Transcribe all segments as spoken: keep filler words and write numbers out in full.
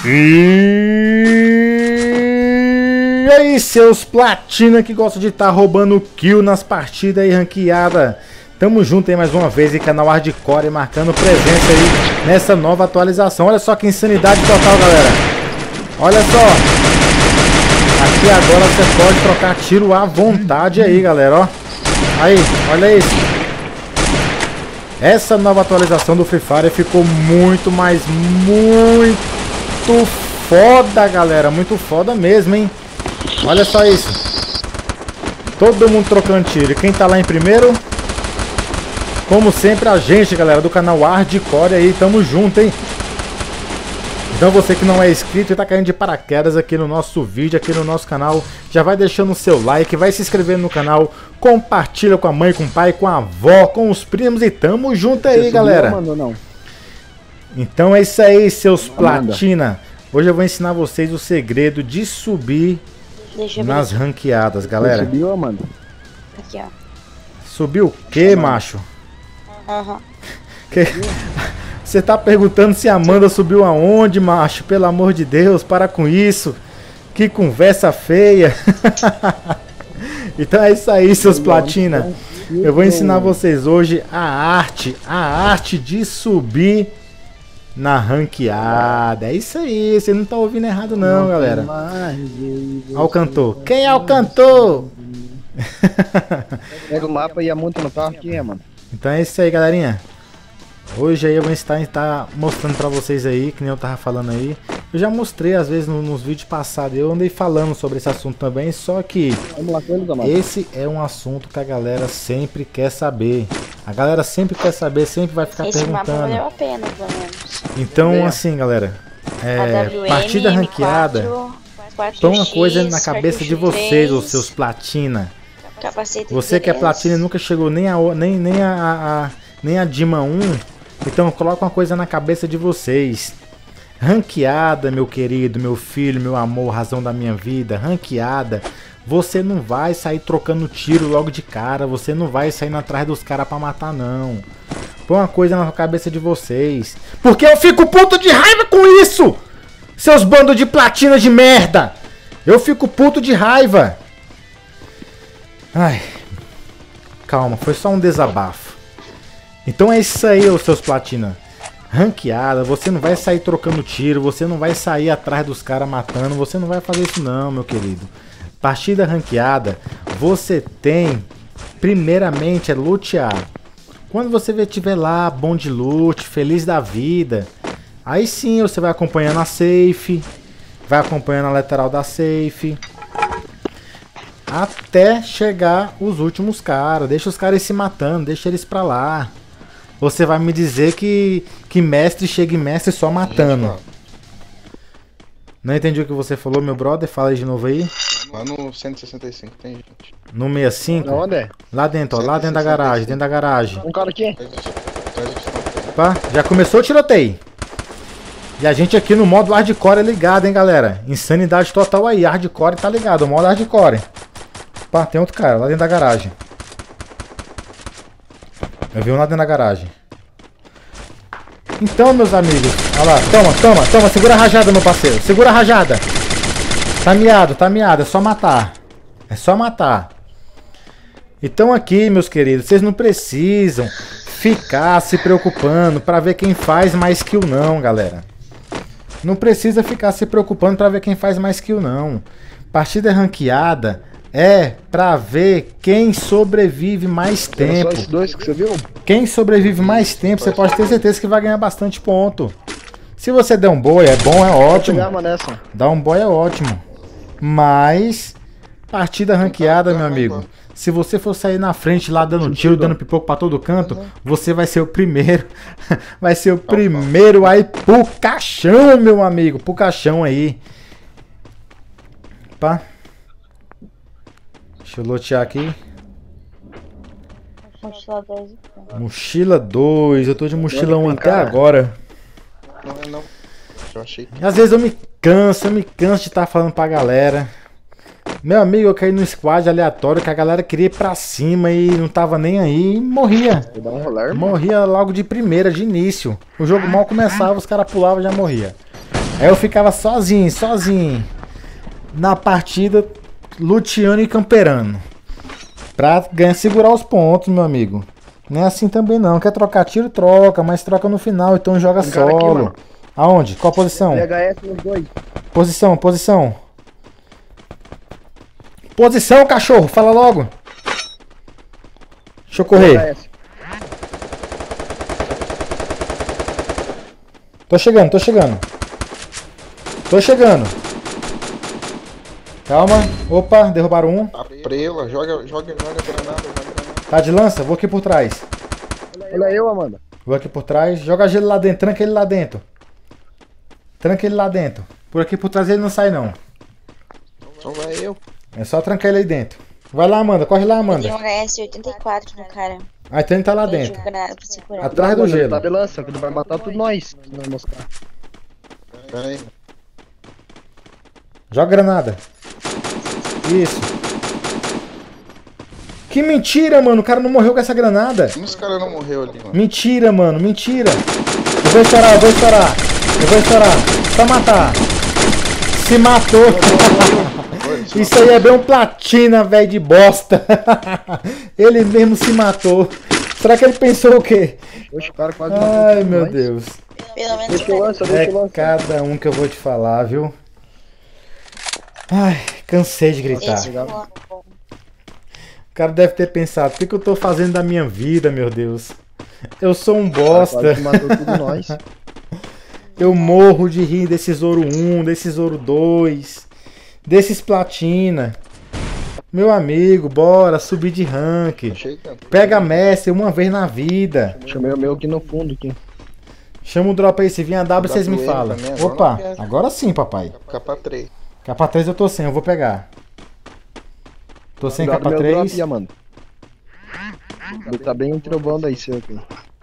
E aí, seus platina que gostam de estar tá roubando kill nas partidas aí ranqueada. Tamo junto aí mais uma vez em canal Hardcore, marcando presença aí nessa nova atualização. Olha só que insanidade total, galera. Olha só. Aqui agora você pode trocar tiro à vontade aí, galera, ó. Aí, olha isso. Essa nova atualização do Free Fire ficou muito, mas muito foda, galera. Muito foda mesmo, hein? Olha só isso. Todo mundo trocando tiro. E quem tá lá em primeiro? Como sempre, a gente, galera, do canal Hardcore aí. Tamo junto, hein? Então você que não é inscrito e tá caindo de paraquedas aqui no nosso vídeo, aqui no nosso canal, já vai deixando o seu like, vai se inscrevendo no canal, compartilha com a mãe, com o pai, com a avó, com os primos e tamo junto aí, galera. Não, não. Então é isso aí, seus platina. Hoje eu vou ensinar vocês o segredo de subir nas ranqueadas, galera. Você subiu, Amanda? Aqui, ó. Subiu o que, macho? Aham. Uhum. Que... Você tá perguntando se a Amanda subiu aonde, macho? Pelo amor de Deus, para com isso. Que conversa feia. Então é isso aí, seus platina. Eu vou ensinar vocês hoje a arte, a arte de subir na ranqueada. É isso aí, você não tá ouvindo errado não, galera. Olha o cantor. Quem é o cantor? Pega o mapa e a monta no carro aqui, mano. Então é isso aí, galerinha. Hoje aí eu vou estar, estar mostrando pra vocês aí, que nem eu tava falando aí. Eu já mostrei às vezes no, nos vídeos passados, eu andei falando sobre esse assunto também, só que esse é um assunto que a galera sempre quer saber. A galera sempre quer saber, sempre vai ficar esse perguntando. Mapa valeu a pena, pelo menos. Então assim, galera, é, partida ranqueada, põe uma coisa na cabeça de vocês, os seus platina. Você que é platina e nunca chegou nem a, nem, nem a, a, a nem a Dima um, então coloca uma coisa na cabeça de vocês. Ranqueada, meu querido, meu filho, meu amor, razão da minha vida, ranqueada, você não vai sair trocando tiro logo de cara, você não vai sair atrás dos caras pra matar não. Põe uma coisa na cabeça de vocês, porque eu fico puto de raiva com isso, seus bandos de platina de merda. Eu fico puto de raiva. Ai, calma, foi só um desabafo. Então é isso aí, os seus platina. Ranqueada, você não vai sair trocando tiro, você não vai sair atrás dos caras matando, você não vai fazer isso não, meu querido. Partida ranqueada, você tem, primeiramente, é lutear. Quando você estiver lá, bom de loot, feliz da vida, aí sim você vai acompanhando a safe, vai acompanhando a lateral da safe, até chegar os últimos caras. Deixa os caras se matando, deixa eles pra lá. Você vai me dizer que, que mestre chega em mestre só matando. Não entendi o que você falou, meu brother. Fala aí de novo aí. Lá no cento e sessenta e cinco tem gente. No sessenta e cinco? Onde é? Lá dentro, ó. Lá dentro da garagem, dentro da garagem. Um cara aqui. Opa, já começou o tiroteio. E a gente aqui no modo hardcore é ligado, hein, galera. Insanidade total aí. Hardcore tá ligado, o modo hardcore. Opa, tem outro cara lá dentro da garagem. Eu vi um lá dentro da garagem. Então, meus amigos, olha lá, toma, toma, toma, segura a rajada, meu parceiro, segura a rajada. Tá miado, tá miado, é só matar. É só matar. Então aqui, meus queridos, vocês não precisam ficar se preocupando pra ver quem faz mais kill não, galera. Não precisa ficar se preocupando pra ver quem faz mais kill não. Partida ranqueada é pra ver quem sobrevive mais tempo. Só esses dois que você viu? Quem sobrevive mais tempo, você pode ter certeza que vai ganhar bastante ponto. Se você der um boi, é bom, é ótimo. Dar um boi é ótimo. Mas, partida ranqueada, meu amigo, se você for sair na frente lá dando tiro, dando pipoco pra todo canto, você vai ser o primeiro. Vai ser o primeiro aí pro caixão, meu amigo. Pro caixão aí. Pá. Deixa eu lotear aqui. Mochila dois. Mochila dois. Eu tô de mochila um até agora. Não é não. Eu achei. Às vezes eu me canso, eu me canso de estar falando pra galera. Meu amigo, eu caí no squad aleatório que a galera queria ir pra cima e não tava nem aí e morria. Morria logo de primeira, de início. O jogo mal começava, os caras pulavam e já morria. Aí eu ficava sozinho, sozinho. Na partida, luteando e camperando. Pra ganhar, segurar os pontos, meu amigo. Não é assim também não. Quer trocar tiro, troca. Mas troca no final, então joga Tem cara aqui, solo. mano. Aonde? Qual posição? P H S nos dois. Posição, posição. Posição, cachorro. Fala logo. Deixa eu correr. P H S. Tô chegando, tô chegando. Tô chegando. Calma. Opa, derrubaram um. A prela, joga, joga, joga granada, joga granada. Tá de lança? Vou aqui por trás. Olha eu, Amanda. Vou aqui por trás. Joga ele lá dentro. Tranca ele lá dentro. Tranca ele lá dentro. Por aqui por trás ele não sai não. Então vai eu. É só trancar ele aí dentro. Vai lá, Amanda. Corre lá, Tem Amanda. um H S oitenta e quatro no cara. Ah, então ele tá lá Tem dentro. granada pra segurar. Atrás do Amanda, gelo. Tá de lança, que ele vai matar tudo nós. Se não mostrar. Pera aí. Joga granada. Isso. Que mentira, mano. O cara não morreu com essa granada. Como esse cara não morreu ali, mano? Mentira, mano. Mentira. Eu vou estourar, eu vou estourar. Eu vou estourar. Só matar. Se matou. Foi, Isso aí é bem um platina, velho, de bosta. Ele mesmo se matou. Será que ele pensou o quê? Oxe, o cara quase matou Ai, tudo meu nós. Deus. Pelo menos Deixa eu lançar, deixa É eu lançar. cada um que eu vou te falar, viu? Ai, cansei de gritar. esse foi bom. O cara deve ter pensado, o que, que eu tô fazendo da minha vida, meu Deus? Eu sou um bosta. Quase matou tudo nós. Eu morro de rir desses ouro um, desses ouro dois, desses platina. Meu amigo, bora subir de rank. Chega. Pega mestre uma vez na vida. Chamei o meu aqui no fundo. Aqui. Chama o drop aí, se vier a W vocês me W M falam. também, agora Opa, não quero. agora sim, papai. Capa três. Capa três eu tô sem, eu vou pegar. Tô sem Cuidado capa meu drop, três. Amanda. Ele tá bem trovando aí, seu aqui.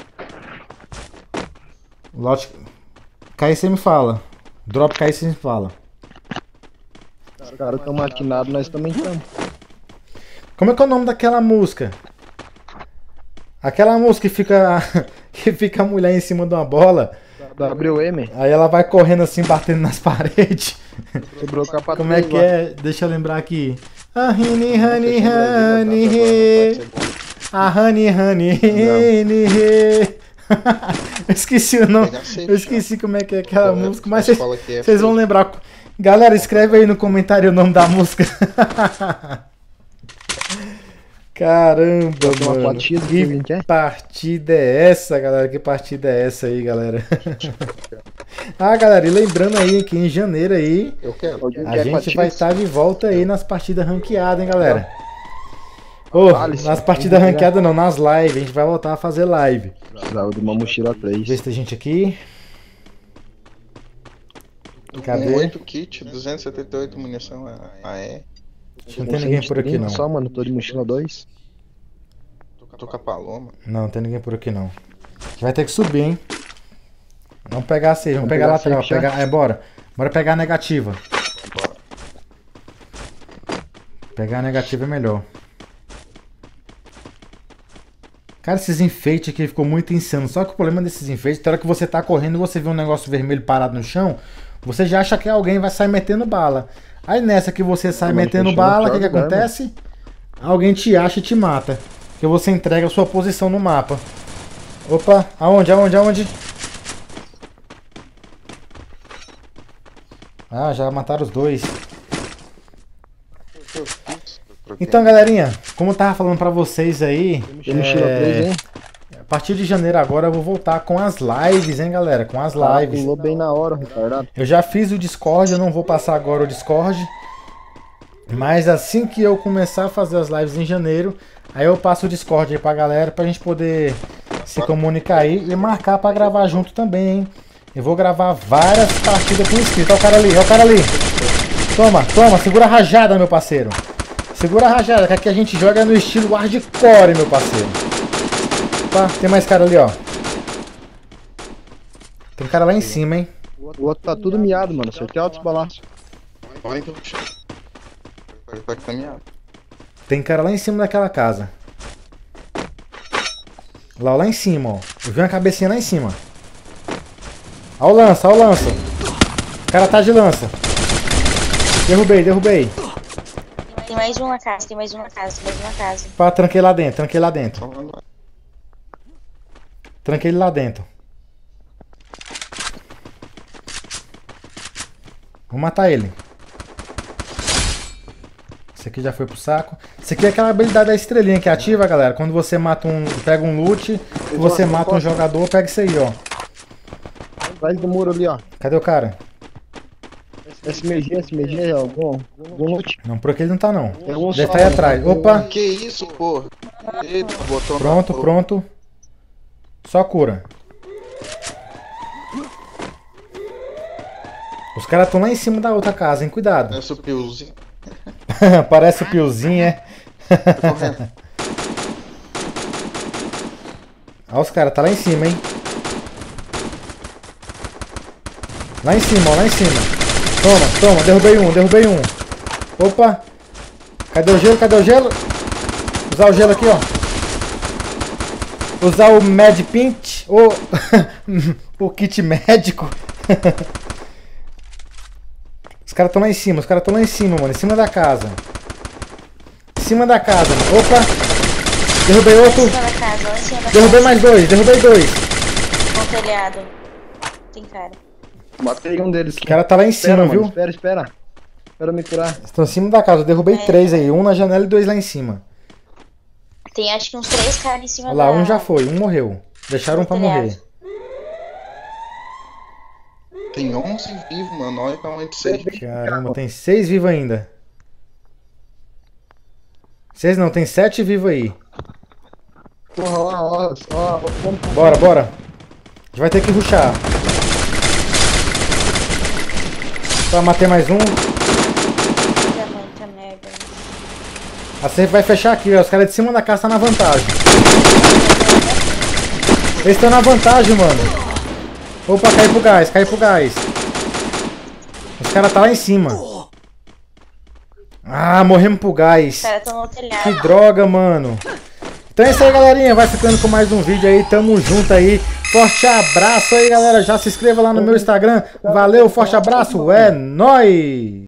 Lote. Cai você me fala. Drop cai você me fala. Os caras tão maquinados, nós também estamos. Como é que é o nome daquela música? Aquela música que fica. que fica a mulher em cima de uma bola. W M, Aí ela vai correndo assim, batendo nas paredes. sobrou capa Como é três que lá. é? Deixa eu lembrar aqui. A honey, honey, Fechando o Brasil, honey, tá hey. travando, pode ser bom. A honey, honey, honey, hey. Eu esqueci o nome. Pegar safe, Eu esqueci como é que é aquela Qual é? música, mas Essa vocês escola aqui é vocês vão fake. lembrar. Galera, escreve aí no comentário o nome da música. Caramba, Tem uma mano. partida que Que a gente quer? partida é essa, galera? Que partida é essa aí, galera? Ah, galera, e lembrando aí que em janeiro aí Eu quero. Alguém a quer gente partida? vai estar de volta aí nas partidas ranqueadas, hein, galera? Ô, Vale, nas sim. partidas ranqueadas não, nas lives. A gente vai voltar a fazer live. Precisava de uma mochila três. Vê se tem gente aqui. Com Cadê? oito kits, duzentos e setenta e oito munição A E. Não tem ninguém por aqui, não. Só, mano, tô de mochila dois. Tô com a paloma. Não, não tem ninguém por aqui, não. A gente vai ter que subir, hein? Vamos pegar a safe, vamos Vamos pegar a pegar a lateral. safe já? Pegar... É, bora. Bora pegar a negativa. Bora. Pegar a negativa é melhor. Cara, esses enfeites aqui ficou muito insano. Só que o problema desses enfeites, na hora que você tá correndo e você vê um negócio vermelho parado no chão, você já acha que alguém vai sair metendo bala. Aí nessa que você sai Mas metendo continua bala, o que, pior que lugar, acontece? Alguém te acha e te mata. Porque você entrega a sua posição no mapa. Opa, aonde, aonde, aonde? Ah, já mataram os dois. Eu fiz, troquei. Então, galerinha, como eu tava falando pra vocês aí, Tem mochila é, três, hein? a partir de janeiro agora eu vou voltar com as lives, hein, galera? Com as Ah, lives. pulou bem na hora, retardado. Eu já fiz o Discord, eu não vou passar agora o Discord. Mas assim que eu começar a fazer as lives em janeiro, aí eu passo o Discord aí pra galera, pra gente poder se comunicar aí e marcar pra gravar junto também, hein? Eu vou gravar várias partidas com inscrito. Olha o cara ali, olha o cara ali. Toma, toma, segura a rajada, meu parceiro. Segura a rajada, que aqui a gente joga no estilo hardcore, meu parceiro. Opa, tem mais cara ali, ó. Tem cara lá em cima, hein? O outro tá tudo miado, mano. Acertei altos balaços. Vai então, chega. Vai tá caminhado. Tem cara lá em cima daquela casa. Lá, lá em cima, ó. Eu vi uma cabecinha lá em cima. Ó o lança, ó o lança. cara tá de lança. Derrubei, derrubei. Tem mais um na casa, tem mais um na casa, tem mais um na casa. Pá, tranquei lá dentro, tranquei lá dentro. Tranquei ele lá dentro. Vou matar ele. Esse aqui já foi pro saco. Isso aqui é aquela habilidade da estrelinha que ativa, galera. Quando você mata um. Pega um loot, você mata um jogador, pega isso aí, ó. Atrás do muro ali, ó. Cadê o cara? S M G, S M G, algum, algum loot. Não, por aqui ele não tá não. Tem um Deve só, tá aí mano. atrás. Opa! Que isso, porra? Eita, botou Pronto, na... pronto. Só cura. Os caras estão lá em cima da outra casa, hein? Cuidado. Essa piozinho. Parece o Piozinho, é? Tá correndo. Olha os caras, tá lá em cima, hein? Lá em cima, ó, lá em cima. Toma, toma, derrubei um, derrubei um. Opa! Cadê o gelo? Cadê o gelo? Usar o gelo aqui, ó. Usar o Mad Pint, o, o kit médico. Os caras estão lá em cima, os caras estão lá em cima, mano. Em cima da casa. Em cima da casa, mano. Opa! Derrubei outro. Lá em cima da casa, lá em cima da Derrubei casa. mais dois, derrubei dois. No telhado. Tem cara. Matei um deles. O cara tá lá em cima, Espera, mano, viu? espera, espera. Espera me curar. Estão em cima da casa. Eu derrubei É. três aí. Um na janela e dois lá em cima. Tem acho que uns três caras em cima Olha lá, da... um já foi. Um morreu. Deixaram um pra morrer. Tem onze vivos, mano. Olha pra onde seis. Caramba, tem seis vivos ainda. Seis não, tem sete vivos aí. Porra, ó, ó, ó, ó. Bora, bora. A gente vai ter que rushar. Só matei mais um. Puta, muita merda. A safe vai fechar aqui, ó. Os caras de cima da casa tá na vantagem. Eles estão na vantagem, mano. Opa, cai pro gás, cai pro gás. Os caras tá lá em cima. Ah, morremos pro Os gás. caras estão no telhado. Que droga, mano. Então é isso aí, galerinha. Vai ficando com mais um vídeo aí. Tamo junto aí. Forte abraço aí, galera. Já se inscreva lá no meu Instagram. Valeu, forte abraço. É nóis!